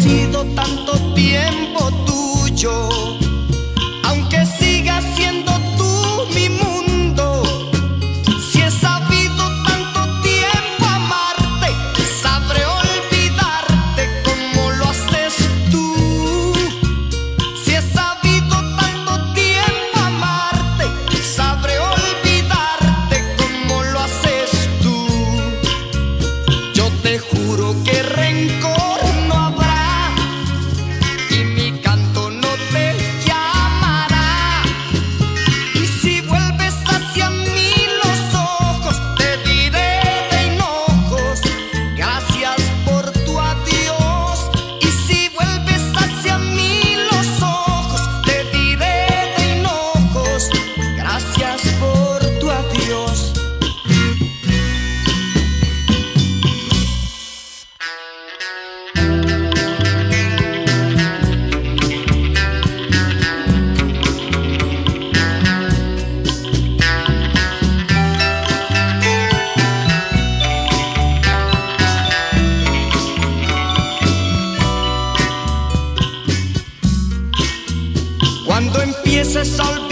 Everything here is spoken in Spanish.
sido tanto tiempo tuyo, aunque sigas siendo tú mi mundo. Si he sabido tanto tiempo amarte, sabré olvidarte como lo haces tú. Si he sabido tanto tiempo amarte, sabré olvidarte como lo haces tú. Yo te juro que rencor no habrá y mi canto no te llamará. Y si vuelves hacia mí los ojos, te diré de hinojos, gracias por tu adiós. Y si vuelves hacia mí los ojos, te diré de hinojos, gracias por tu adiós. Cuando empieces a olvidar